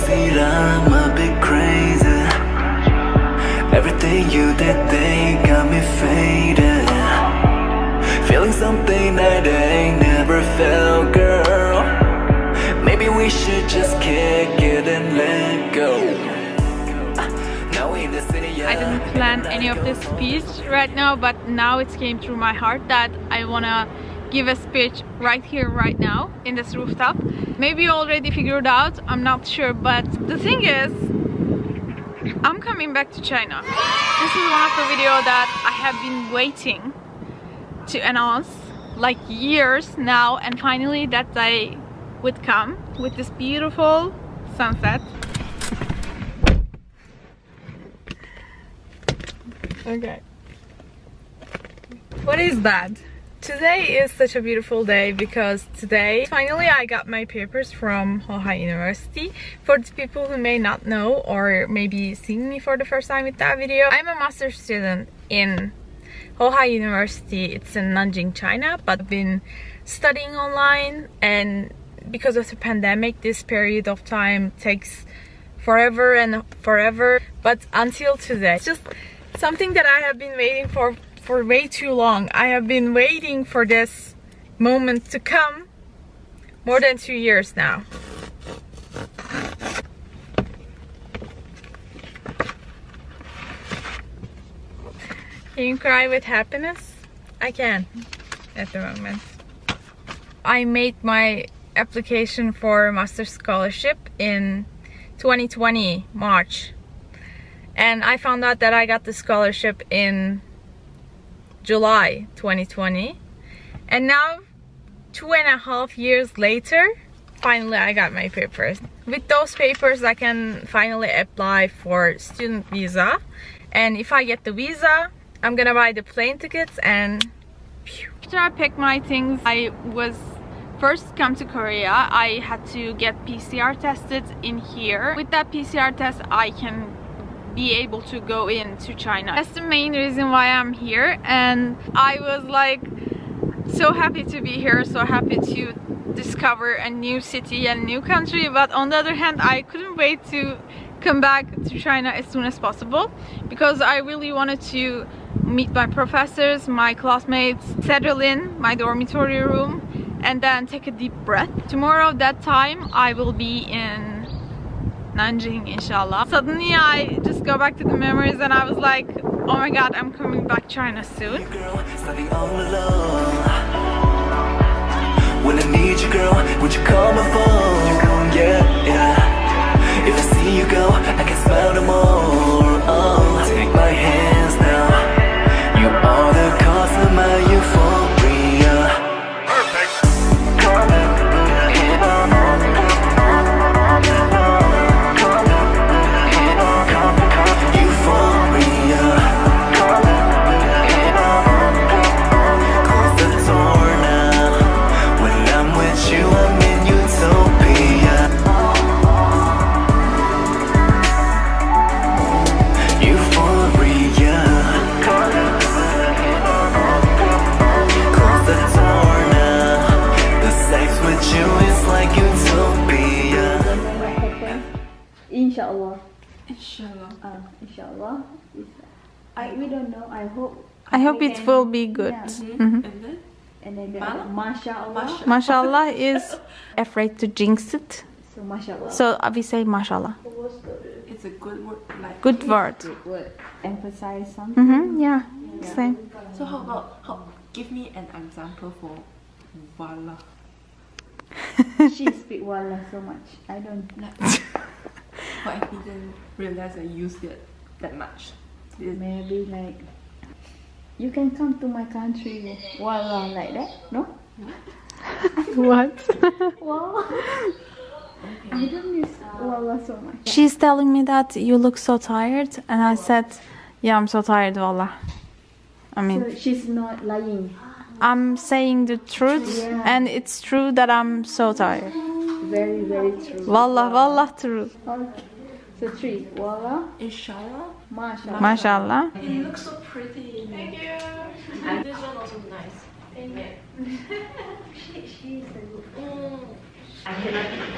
concede I'm a bit crazy. Everything you did, they got me faded. Feeling something that I never felt, girl. Maybe we should just kick it and let go. I didn't plan any of this speech right now, but now it came through my heart that I wanna give a speech right here, right now, in this rooftop. Maybe you already figured out, I'm not sure, but the thing is, I'm coming back to China. This is one of the videos that I have been waiting to announce like years now, and finally that day would come with this beautiful sunset. Okay. What is that? Today is such a beautiful day because today finally I got my papers from Hohai University. For the people who may not know or maybe seeing me for the first time with that video, I'm a master's student in Hohai University. It's in Nanjing, China, but I've been studying online, and because of the pandemic this period of time takes forever and forever, but until today it's just something that I have been waiting for way too long. I have been waiting for this moment to come more than 2 years now. Can you cry with happiness? I can at the moment. I made my application for master's scholarship in 2020 March, and I found out that I got the scholarship in July 2020, and now 2.5 years later finally I got my papers. With those papers I can finally apply for student visa, and if I get the visa I'm gonna buy the plane tickets and phew. After I packed my things, I was first come to Korea. I had to get PCR tested in here. With that PCR test I can be able to go into China. That's the main reason why I'm here, and I was like so happy to be here, so happy to discover a new city and new country, but on the other hand I couldn't wait to come back to China as soon as possible because I really wanted to meet my professors, my classmates, settle in my dormitory room, and then take a deep breath. Tomorrow that time I will be in Nanjing, inshallah. Suddenly I just go back to the memories and I was like, oh my god, I'm coming back China soon. When I need you, girl, would you call my phone? Yeah, yeah. If I see you go, I can smell them all. Oh, take my hands now. You are the cause of my euphoria. Perfect. Inshallah. Inshallah. Inshallah. We don't know. I hope it will be good. Yeah. And then mashallah. Mashallah is afraid to jinx it. So mashallah. So we say mashallah. It's a good word. Like Good word. Good word. Emphasize something. Yeah, same. So how about give me an example for wallah. She speak wallah so much. I don't. But I didn't realize I used it that much. Maybe like you can come to my country, wallah, like that. No. What? Wallah. I don't use wallah so much. She's telling me that you look so tired, and I said, yeah, I'm so tired, wallah. I mean, So she's not lying. I'm saying the truth, Yeah. and it's true that I'm so tired. Very, very true. Wallah, wallah, true. Okay. So 3. Wallah. Inshallah. Mashallah. Mashallah. You look so pretty. Thank you. And this one also nice. Thank you. She is a good. I cannot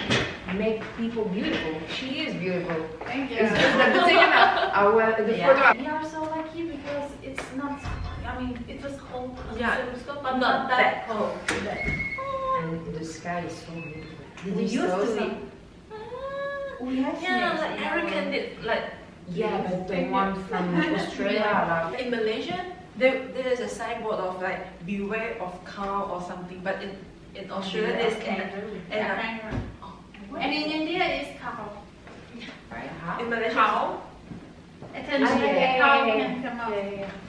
make people beautiful. She is beautiful. Thank you. It's just that the photo. We are so lucky because it's not. I mean, it was cold. But not that cold. And the sky is so beautiful. Did We you used saw to some? We have like American did like. Yeah, but the one from Australia. In Malaysia, there is a signboard of like beware of cow or something, but in Australia there's kangaroo. And in India it's cow. Right? In Malaysia, Cow. Attention, yeah, cow yeah, can come up.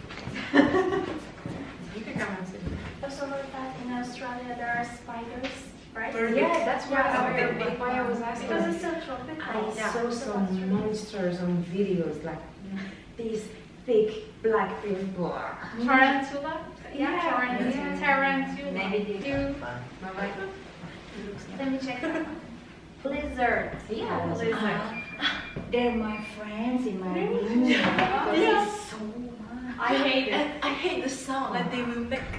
You can come and see. Also heard that in Australia there are spiders, right? Yeah, that's why I was Because asking. it's so tropical. I saw some monsters on videos, like these thick black things. Tarantula? Yeah, Tarantula. Tarantula. Maybe they- Let me check that one. Blizzard. Yeah, Blizzard. they're my friends in my room. Yeah. So much. I hate it. I hate the sound that they will make.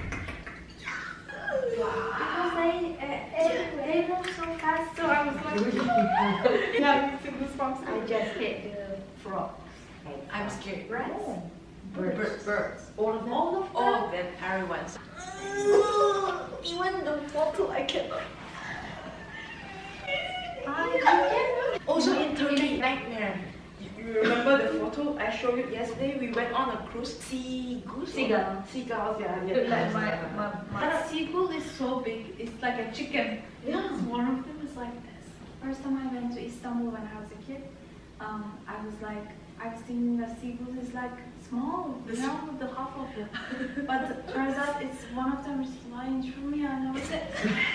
Because they move so fast, so I was like, yeah, it's goosebumps. I just hate the frogs. I'm scared. Rats? Birds. All of them. All of them. Everyone. Even the photo I cannot. Also in Turkey, nightmare. You remember the photo I showed you yesterday? We went on a cruise. Seagulls, yeah. But seagull is so big, it's like a chicken. Yeah. One of them is like this. First time I went to Istanbul when I was a kid, I was thinking that seagull is like small, you know, the half of it. But turns out it's one of them is flying through me and I was like,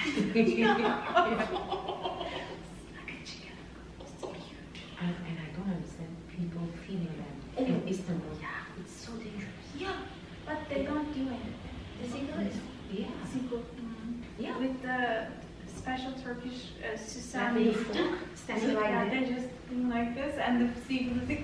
And I don't understand people feeding them in Istanbul. Yeah, it's so dangerous. yeah, but they can't do anything. The seagull is seagull. Yeah. With the special Turkish Standing susami. fork, standing like Yeah, that. they just doing like this and the seagull is like,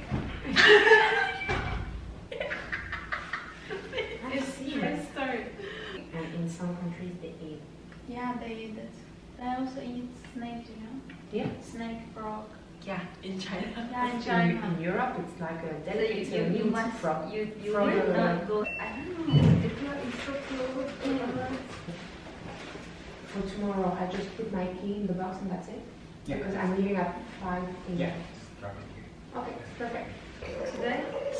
I've seen true it. story. And in some countries they eat. Yeah, they eat it. They also eat snake, you know? Yeah. Snake, frog. Yeah, in China. Yeah, in China. In Europe, it's like a So delicate meat from you from will the- not go. I don't know. The club is so close. For tomorrow, I just put my key in the box and that's it. Yeah. Because I'm leaving at 5 in Yeah, drop it here. Okay, perfect. Today,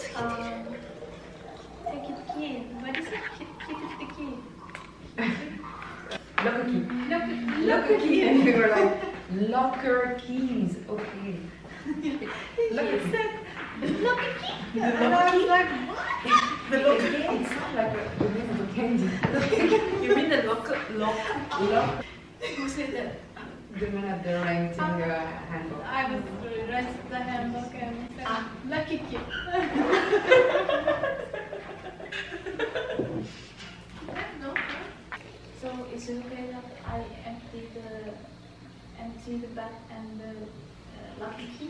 take the key. What is it? Keep the key. Locker key. Look, Locker key. And we were like, locker keys. Okay. Locker key. look at key. And I was like, what? The locker. It's not like the name of a candy. You mean the locker? Lock. Who said that? The man at the renting handbook. I was renting the handbook and said, lucky key. No. So is it okay that I empty the bag and the lucky key?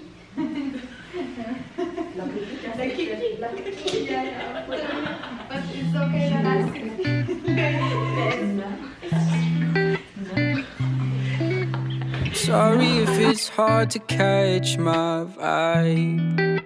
Lucky key. Lucky key. Yeah. But it's okay that I Sorry if it's hard to catch my vibe.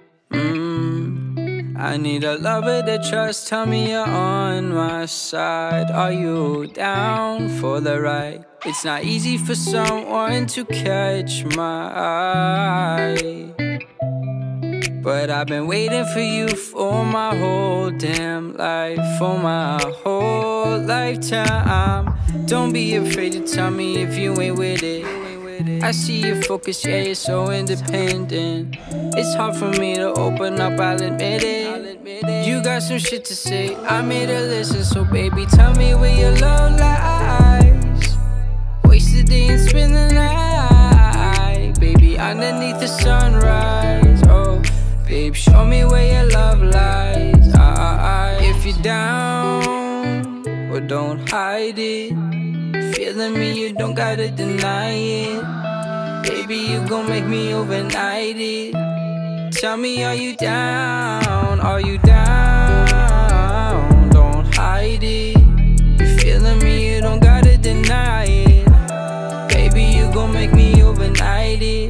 I need a lover to trust. Tell me you're on my side. Are you down for the ride? It's not easy for someone to catch my eye, but I've been waiting for you for my whole damn life, for my whole lifetime. Don't be afraid to tell me if you ain't with it. I see your focus, yeah, you're so independent. It's hard for me to open up, I'll admit it. You got some shit to say, I made a listen, so baby, tell me where your love lies. Waste the day and spend the night, baby, underneath the sunrise. Oh, babe, show me where your love lies. If you're down, well, don't hide it. Feeling me, you don't gotta deny it. Baby, you gon' make me overnight it. Tell me, are you down? Are you down? Don't hide it. You feeling me, you don't gotta deny it. Baby, you gon' make me overnight it.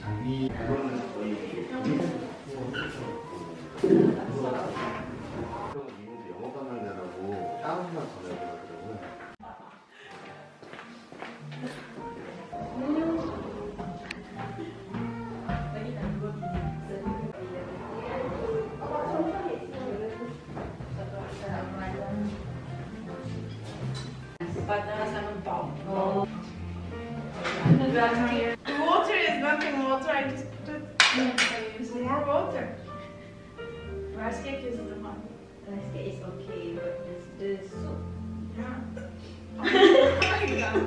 The water is nothing water, I just put more water. Rice cake is the one. Rice cake is okay, but the soup. Yeah. Oh my god.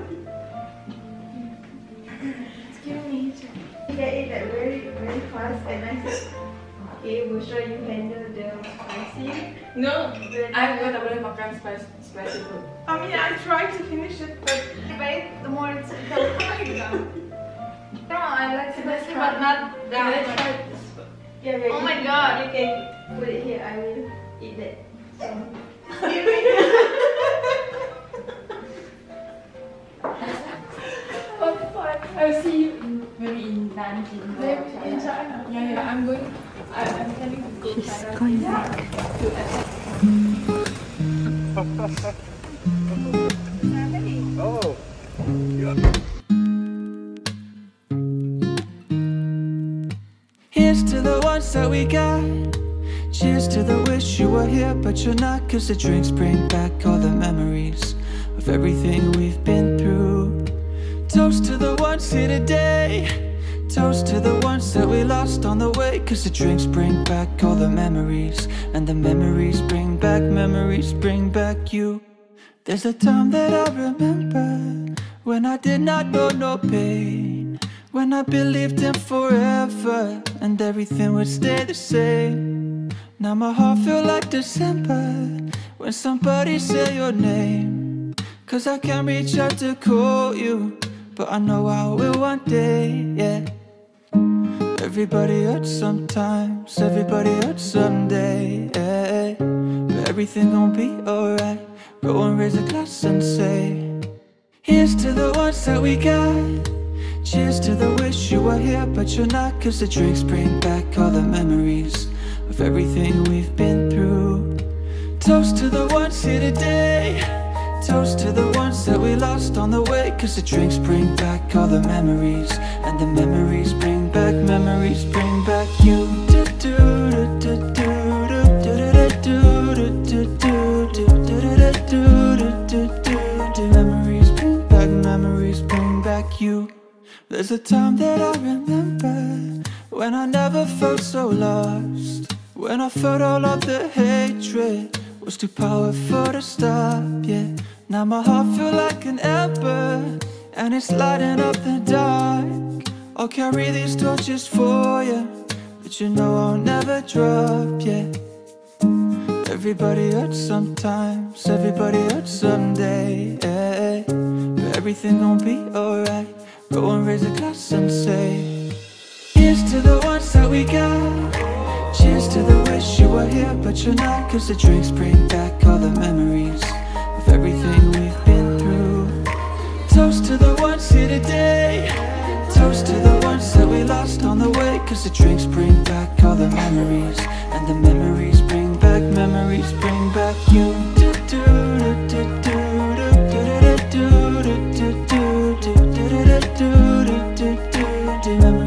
It's giving me itching. He ate that very fast, and I said, okay, Büşra, you handle the spicy. No, I'm gonna really makan spicy food. I mean, I tried to finish it, but The more it's oh my god. no, I like spicy, But not that Let's much. try this. Yeah, Oh my god. You can put it here. I will eat that. So. What fun. I'll see you maybe in Nanjing. Maybe in China. Yeah, I'm going. I'm planning to go to China. Going back. Oh. Here's to the ones that we got. Cheers to the wish you were here, but you're not. 'Cause the drinks bring back all the memories of everything we've been through. Toast to the ones here today. Toast to the ones that we lost on the way. 'Cause the drinks bring back all the memories, and the memories bring back you. There's a time that I remember when I did not know no pain, when I believed in forever and everything would stay the same. Now my heart feels like December when somebody say your name. 'Cause I can't reach out to call you, but I know I will one day, yeah. Everybody hurts sometimes, everybody hurts someday, yeah. But everything gon' be alright. Go and raise a glass and say, here's to the ones that we got. Cheers to the wish you were here, but you're not. 'Cause the drinks bring back all the memories of everything we've been through. Toast to the ones here today. Toast to the ones that we lost on the way. 'Cause the drinks bring back all the memories, and the memories bring back you. Memories bring back you. There's a time that I remember when I never felt so lost, when I felt all of the hatred was too powerful to stop, yeah. Now my heart feels like an ember, and it's lighting up the dark. I'll carry these torches for you, but you know I'll never drop, yeah. Everybody hurts sometimes, everybody hurts someday, yeah. But everything gon' be alright. Go and raise a glass and say, here's to the ones that we got. Cheers to the wish you were here, but you're not. 'Cause the drinks bring back all the memories of everything we've been through. Toast to the ones here today. Toast to the ones that we lost on the way. 'Cause the drinks bring back all the memories, and the memories bring back you. Memories